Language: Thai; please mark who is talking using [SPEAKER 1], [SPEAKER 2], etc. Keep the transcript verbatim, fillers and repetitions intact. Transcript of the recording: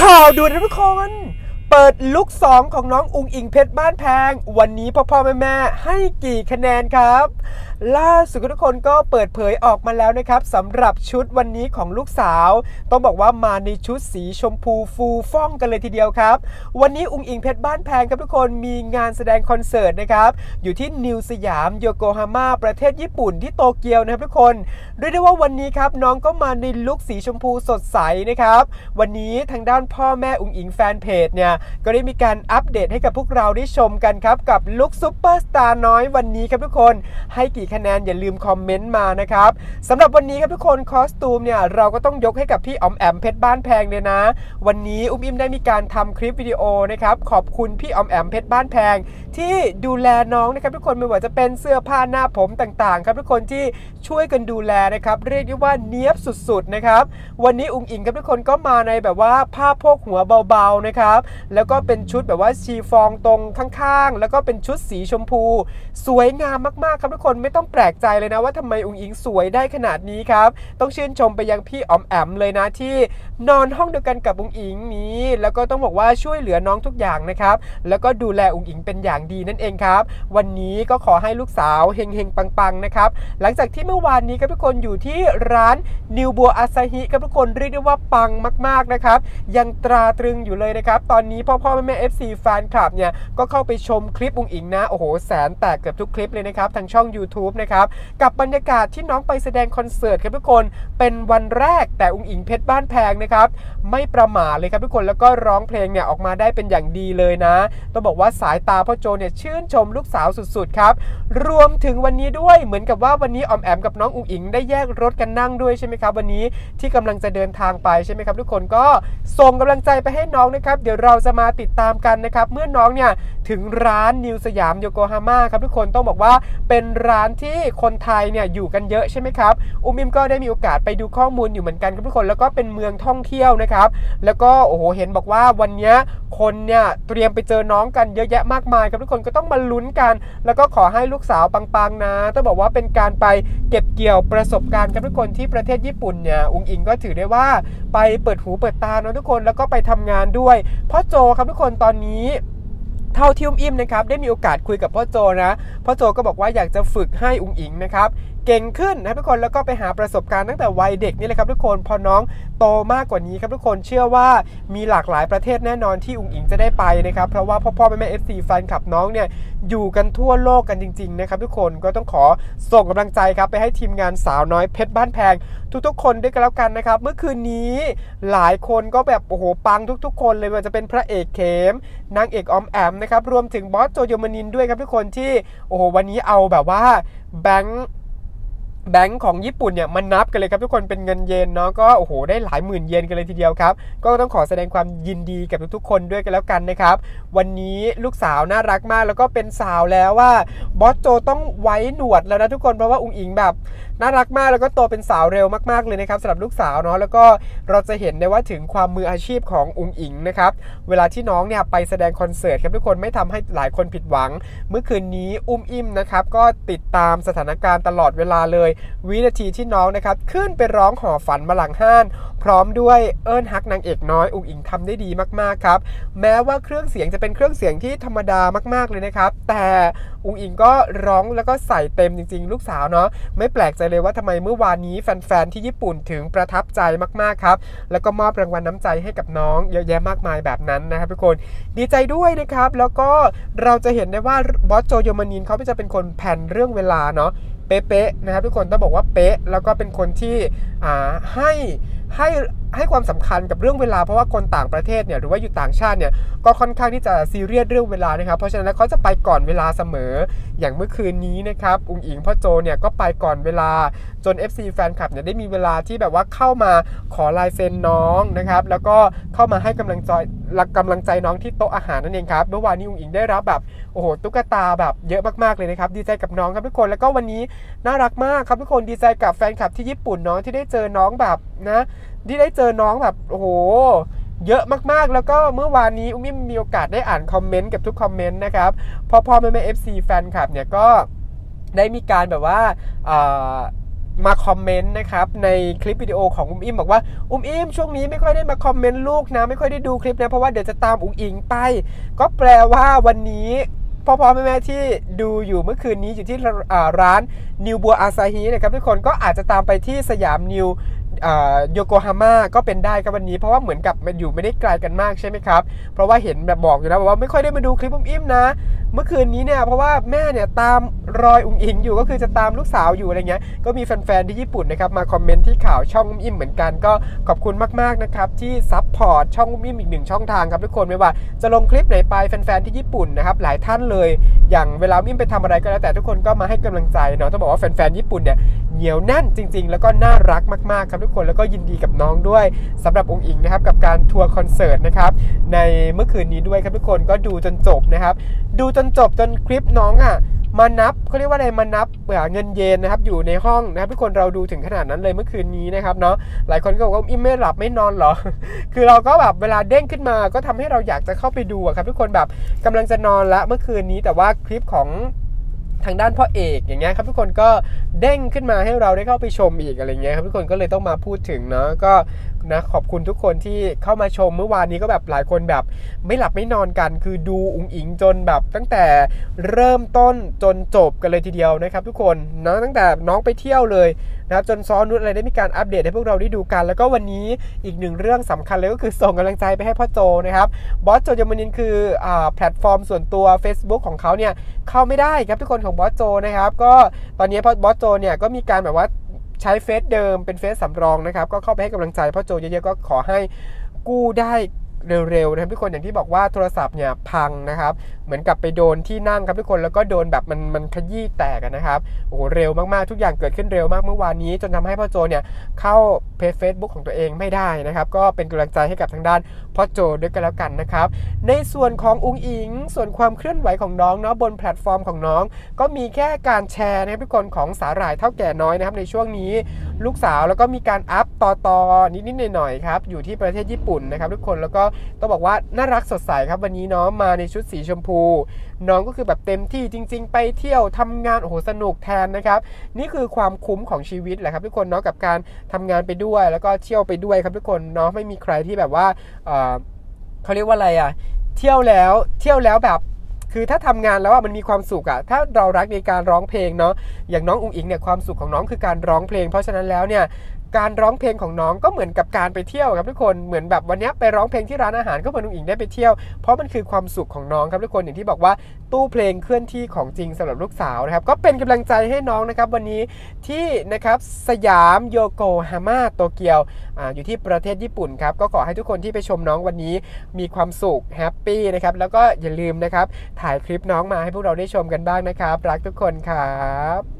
[SPEAKER 1] ข่าวด่วนทุกคนเปิดลุคสองของน้องอุ๋งอิงเพชรบ้านแพงวันนี้พ่อพ่อแม่แม่ให้กี่คะแนนครับล่าสุดทุกคนก็เปิดเผยออกมาแล้วนะครับสำหรับชุดวันนี้ของลูกสาวต้องบอกว่ามาในชุดสีชมพูฟูฟ่องกันเลยทีเดียวครับวันนี้อุ๋งอิงเพชรบ้านแพงครับทุกคนมีงานแสดงคอนเสิร์ตนะครับอยู่ที่นิวสยามโยโกฮาม่าประเทศญี่ปุ่นที่โตเกียวนะครับทุกคนเรียกได้ว่าวันนี้ครับน้องก็มาในลุคสีชมพูสดใสนะครับวันนี้ทางด้านพ่อแม่อุ๋งอิงแฟนเพจเนี่ยก็ได้มีการอัปเดตให้กับพวกเราได้ชมกันครับกับลุคซุปเปอร์สตาร์น้อยวันนี้ครับทุกคนให้กี่คะแนนอย่าลืมคอมเมนต์มานะครับสำหรับวันนี้ครับทุกคนคอสตูมเนี่ยเราก็ต้องยกให้กับพี่อ๋อมแอมเพชรบ้านแพงเลยนะวันนี้อุ้มอิมได้มีการทำคลิปวิดีโอนะครับขอบคุณพี่อ๋อมแอมเพชรบ้านแพงที่ดูแลน้องนะครับทุกคนไม่ว่าจะเป็นเสื้อผ้าหน้าผมต่างๆครับทุกคนที่ช่วยกันดูแลนะครับเรียกได้ว่าเนี้ยบสุดๆนะครับวันนี้อุ๋งอิงครับทุกคนก็มาในแบบว่าผ้าโพกหัวเบาๆนะครับแล้วก็เป็นชุดแบบว่าชีฟองตรงข้างๆแล้วก็เป็นชุดสีชมพูสวยงามมากๆครับทุกคนไม่ต้องแปลกใจเลยนะว่าทำไมอุ๋งอิงสวยได้ขนาดนี้ครับต้องชื่นชมไปยังพี่อ๋อมแอมเลยนะที่นอนห้องเดียวกันกับอุ๋งอิงนี้แล้วก็ต้องบอกว่าช่วยเหลือน้องทุกอย่างนะครับแล้วก็ดูแลอุ๋งอิงเป็นอย่างดีนั่นเองครับวันนี้ก็ขอให้ลูกสาวเฮงๆปังๆนะครับหลังจากที่เมื่อวานนี้ครับทุกคนอยู่ที่ร้านนิวบัวอาซาฮิครับทุกคนเรียกได้ว่าปังมากๆนะครับยังตราตรึงอยู่เลยนะครับตอนนี้พ่อพ่อแม่แม่ เอฟ ซี แฟนคลับเนี่ยก็เข้าไปชมคลิปอุ๋งอิงนะโอ้โหแสนแตกเกือบทุกคลิปเลยนะครับทางช่อง ยูทูบ นะครับกับบรรยากาศที่น้องไปแสดงคอนเสิร์ตครับทุกคนเป็นวันแรกแต่อุ๋งอิงเพชรบ้านแพงนะครับไม่ประมาทเลยครับทุกคนแล้วก็ร้องเพลงเนี่ยออกมาได้เป็นอย่างดีเลยนะต้องบอกว่าสายตาพ่อโจเนี่ยชื่นชมลูกสาวสุดๆครับรวมถึงวันนี้ด้วยเหมือนกับว่าวันนี้ออมแอมกับน้องอุ๋งอิงได้แยกรถกันนั่งด้วยใช่ไหมครับวันนี้ที่กำลังจะเดินทางไปใช่ไหมครับทุกคนก็ส่งกำลังใจไปให้น้องนะครับเดี๋ยวเราจะมาติดตามกันนะครับเมื่อน้องเนี่ยถึงร้านนิวสยามโยโกฮาม่าครับทุกคนต้องบอกว่าเป็นร้านที่คนไทยเนี่ยอยู่กันเยอะใช่ไหมครับอุ๋มอิมก็ได้มีโอกาสไปดูข้อมูลอยู่เหมือนกันครับทุกคนแล้วก็เป็นเมืองท่องเที่ยวนะครับแล้วก็โอ้โหเห็นบอกว่าวันนี้คนเนี่ยเตรียมไปเจอน้องกันเยอะแยะมากมายครับทุกคนก็ต้องมาลุ้นกันแล้วก็ขอให้ลูกสาวปังๆนะต้องบอกว่าเป็นการไปเก็บเกี่ยวประสบการณ์ครับทุกคนที่ประเทศญี่ปุ่นเนี่ยอุ๋งอิงก็ถือได้ว่าไปเปิดหูเปิดตาเนาะทุกคนแล้วก็ไปทำงานด้วยพ่อโจครับทุกคนตอนนี้เท่าที่อุ้มอิ่มนะครับได้มีโอกาสคุยกับพ่อโจนะพ่อโจก็บอกว่าอยากจะฝึกให้อุ๋งอิงนะครับเก่งขึ้นนะทุกคนแล้วก็ไปหาประสบการณ์ตั้งแต่วัยเด็กนี่แหละครับทุกคนพอน้องโตมากกว่านี้ครับทุกคนเชื่อว่ามีหลากหลายประเทศแน่นอนที่อุ๋งอิงจะได้ไปนะครับเพราะว่าพ่อพ่อแม่แม่ เอฟ ซี แฟนคลับน้องเนี่ยอยู่กันทั่วโลกกันจริงๆนะครับทุกคนก็ต้องขอส่งกำลังใจครับไปให้ทีมงานสาวน้อยเพชรบ้านแพงทุกๆคนด้วยกันแล้วกันนะครับเมื่อคืนนี้หลายคนก็แบบโอ้โหปังทุกๆคนเลยมันจะเป็นพระเอกเข็มนางเอกออมแอมนะครับรวมถึงบอสโจโยมานินด้วยครับทุกคนที่โอ้โหวันนี้เอาแบบว่าแบงค์แบงค์ของญี่ปุ่นเนี่ยมันนับกันเลยครับทุกคนเป็นเงินเยนเนาะก็โอ้โหได้หลายหมื่นเยนกันเลยทีเดียวครับก็ต้องขอแสดงความยินดีกับทุกๆคนด้วยกันแล้วกันนะครับวันนี้ลูกสาวน่ารักมากแล้วก็เป็นสาวแล้วว่าบอสโจต้องไว้หนวดแล้วนะทุกคนเพราะว่าอุ๋งอิงแบบน่ารักมากแล้วก็โตเป็นสาวเร็วมากๆเลยนะครับสำหรับลูกสาวเนาะแล้วก็เราจะเห็นได้ว่าถึงความมืออาชีพของอุ๋งอิงนะครับเวลาที่น้องเนี่ยไปแสดงคอนเสิร์ตครับทุกคนไม่ทำให้หลายคนผิดหวังเมื่อคืนนี้อุ้มอิ่มนะครับก็ติดตามสถานการณ์ตลอดเวลาเลยวินาทีที่น้องนะครับขึ้นไปร้องห่อฝันมาหลังห้านพร้อมด้วยเอิ้นฮักนางเอกน้อยอุ๋งอิงทำได้ดีมากๆครับแม้ว่าเครื่องเสียงจะเป็นเครื่องเสียงที่ธรรมดามากๆเลยนะครับแต่อุ๋งอิงก็ร้องแล้วก็ใส่เต็มจริงๆลูกสาวเนาะไม่แปลกใจเลยว่าทำไมเมื่อวานนี้แฟนๆที่ญี่ปุ่นถึงประทับใจมากๆครับแล้วก็มอบรางวัลน้ำใจให้กับน้องเยอะแยะมากมายแบบนั้นนะครับทุกคนดีใจด้วยนะครับแล้วก็เราจะเห็นได้ว่าบอสโจโยมานินเขาจะเป็นคนแผนเรื่องเวลาเนาะเป๊ะๆนะครับทุกคนต้องบอกว่าเป๊ะแล้วก็เป็นคนที่อ่าให้ให้ให้ความสำคัญกับเรื่องเวลาเพราะว่าคนต่างประเทศเนี่ยหรือว่าอยู่ต่างชาติเนี่ยก็ค่อนข้างที่จะซีเรียสเรื่องเวลานะครับเพราะฉะนั้นแล้วเขาจะไปก่อนเวลาเสมออย่างเมื่อคืนนี้นะครับอุ๋งอิงพ่อโจเนี่ยก็ไปก่อนเวลาจน เอฟ ซี แฟนคลับเนี่ยได้มีเวลาที่แบบว่าเข้ามาขอลายเซ็นน้องนะครับแล้วก็เข้ามาให้กำลังใจกำลังใจน้องที่โต๊ะอาหารนั่นเองครับเมื่อวานนี้อุ๋งอิงได้รับแบบโอ้โหตุ๊กตาแบบเยอะมากๆเลยนะครับดีใจกับน้องครับทุกคนแล้วก็วันนี้น่ารักมากครับทุกคนดีใจกับแฟนคลับที่ญี่ปุ่นเนาะที่ได้เจอน้องแบบนะที่ได้เจอน้องแบบโอ้โหเยอะมากๆแล้วก็เมื่อวานนี้อุ้มอิ่มมีโอกาสได้อ่านคอมเมนต์กับทุกคอมเมนต์นะครับพอพ่อแม่แม่ เอฟ ซี แฟนคลับเนี่ยก็ได้มีการแบบว่ามาคอมเมนต์นะครับในคลิปวิดีโอของอุ้มอิมบอกว่าอุ้มอิมช่วงนี้ไม่ค่อยได้มาคอมเมนต์ลูกนะไม่ค่อยได้ดูคลิปนะเพราะว่าเดี๋ยวจะตามอุ้งอิงไปก็แปลว่าวันนี้พ่อพ่อแม่แม่ที่ดูอยู่เมื่อคืนนี้อยู่ที่ร้านนิวบัวอาซาฮินะครับทุกคนก็อาจจะตามไปที่สยามนิวโยโกฮาม่าก็เป็นได้ครับวันนี้เพราะว่าเหมือนกับมันอยู่ไม่ได้ไกลกันมากใช่ไหมครับเพราะว่าเห็นแบบบอกอยู่แล้วว่าไม่ค่อยได้มาดูคลิปอุ้มอิมนะเมื่อคืนนี้เนี่ยเพราะว่าแม่เนี่ยตามรอยอุ้งอิงอยู่ก็คือจะตามลูกสาวอยู่อะไรเงี้ยก็มีแฟนๆที่ญี่ปุ่นนะครับมาคอมเมนต์ที่ข่าวช่องอุ้มอิมเหมือนกันก็ขอบคุณมากๆนะครับที่ซัพพอร์ตช่องอุ้มอิมอีกหนึ่งช่องทางครับทุกคนไม่ว่าจะลงคลิปไหนไปแฟนๆที่ญี่ปุ่นนะครับหลายท่านเลยอย่างเวลาอุ้มอิมไปทำอะไรก็แล้วแต่ทุกคนก็มาให้กำลังใจเนาะต้องบอกว่าแฟนๆญี่ปุ่นเนี่ยเหนียวแน่นจริงๆแล้วก็น่ารักมากๆครับทุกคนแล้วก็ยินดีกับน้องด้วยสำหรับองค์อิงนะครับกับการทัวร์คอนเสิร์ตนะครับในเมื่อคืนนี้ด้วยครับทุกคนก็ดูจนจบนะครับดูจนจบจนคลิปน้องอ่ะมานับเขาเรียกว่าอะไรมานับเงินเยนนะครับอยู่ในห้องนะครับทุกคนเราดูถึงขนาดนั้นเลยเมื่อคืนนี้นะครับเนาะหลายคนก็บอกว่าอิมไม่หลับไม่นอนหรอ คือเราก็แบบเวลาเด้งขึ้นมาก็ทำให้เราอยากจะเข้าไปดูครับทุกคนแบบกำลังจะนอนละเมื่อคืนนี้แต่ว่าคลิปของทางด้านพ่อเอกอย่างเงี้ยครับทุกคนก็เด้งขึ้นมาให้เราได้เข้าไปชมอีกอะไรเงี้ยครับทุกคนก็เลยต้องมาพูดถึงเนาะก็นะขอบคุณทุกคนที่เข้ามาชมเมื่อวานนี้ก็แบบหลายคนแบบไม่หลับไม่นอนกันคือดูอุ๋งอิงจนแบบตั้งแต่เริ่มต้นจนจบกันเลยทีเดียวนะครับทุกคนนะตั้งแต่น้องไปเที่ยวเลยนะครับจนซ้อนนุชอะไรได้มีการอัปเดตให้พวกเราได้ดูกันแล้วก็วันนี้อีกหนึ่งเรื่องสำคัญเลยก็คือส่งกำลังใจไปให้พ่อโจนะครับบอสโจยมนินทร์คืออ่าแพลตฟอร์มส่วนตัว Facebook ของเขาเนี่ยเข้าไม่ได้ครับทุกคนของบอสโจนะครับก็ตอนนี้บอสโจเนี่ยก็มีการแบบว่าใช้เฟซเดิมเป็นเฟซสำรองนะครับก็เข้าไปให้กำลังใจพ่อโจเยอะๆก็ขอให้กู้ได้เร็วๆนะครับทุกคนอย่างที่บอกว่าโทรศัพท์เนี่ยพังนะครับเหมือนกับไปโดนที่นั่งครับทุกคนแล้วก็โดนแบบมันมันขยี้แตกนะครับโอ้โหเร็วมากๆทุกอย่างเกิดขึ้นเร็วมากเมื่อวานนี้จนทำให้พ่อโจเนี่ยเข้าเพจ Facebook ของตัวเองไม่ได้นะครับก็เป็นกำลังใจให้กับทางด้านพ่อโจด้วยกันแล้วกันนะครับในส่วนของอุ๋งอิงส่วนความเคลื่อนไหวของน้องเนาะบนแพลตฟอร์มของน้องก็มีแค่การแชร์นะครับทุกคนของสาหร่ายเท่าแก่น้อยนะครับในช่วงนี้ลูกสาวแล้วก็มีการอัพต่อต่อนิดๆหน่อยๆครับอยู่ที่ประเทศญี่ปุ่นนะครับทุกคนแล้วก็ต้องบอกว่าน่ารักสดใสครับวันนี้น้องมาในชุดสีชมพูน้องก็คือแบบเต็มที่จริงๆไปเที่ยวทำงานโอ้โหสนุกแทนนะครับนี่คือความคุ้มของชีวิตแหละครับทุกคนเนาะกับการทำงานไปด้วยแล้วก็เที่ยวไปด้วยครับทุกคนเนาะไม่มีใครที่แบบว่าเออเขาเรียกว่าอะไรอ่ะเที่ยวแล้วเที่ยวแล้วแบบคือถ้าทำงานแล้วอ่ะมันมีความสุขอ่ะถ้าเรารักในการร้องเพลงเนาะอย่างน้องอุ๋งอิงเนี่ยความสุขของน้องคือการร้องเพลงเพราะฉะนั้นแล้วเนี่ยการร้องเพลงของน้องก็เหมือนกับการไปเที่ยวครับทุกคนเหมือนแบบวันนี้ไปร้องเพลงที่ร้านอาหารก็เหมือนอุ๋งอิงได้ไปเที่ยวเพราะมันคือความสุขของน้องครับทุกคนอย่างที่บอกว่าตู้เพลงเคลื่อนที่ของจริงสำหรับลูกสาวนะครับก็เป็นกำลังใจให้น้องนะครับวันนี้ที่นะครับสยามโยโกฮาม่าโตเกียวอ่าอยู่ที่ประเทศญี่ปุ่นครับก็ขอให้ทุกคนที่ไปชมน้องวันนี้มีความสุขแฮปปี้นะครับแล้วก็อย่าลืมนะครับถ่ายคลิปน้องมาให้พวกเราได้ชมกันบ้างนะครับรักทุกคนครับ